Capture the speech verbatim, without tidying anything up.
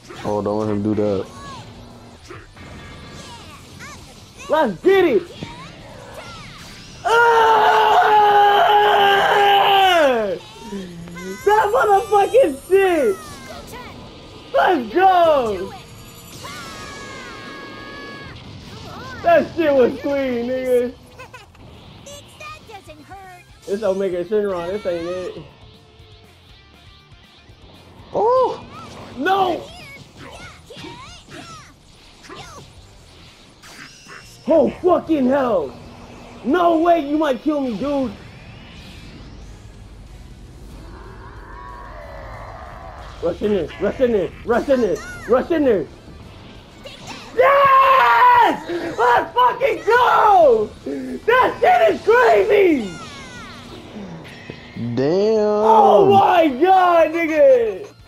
Oh, don't let him do that. Let's get it! Ah! That motherfucking shit! Let's go! That shit was clean, nigga. That doesn't hurt. This Omega Shinron, this ain't it. Oh! No! Oh fucking hell! No way, you might kill me, dude. Rush in there, rush in there, rush in there, rush in there. Yes! Let's fucking go! That shit is crazy! Damn! Oh my god, nigga!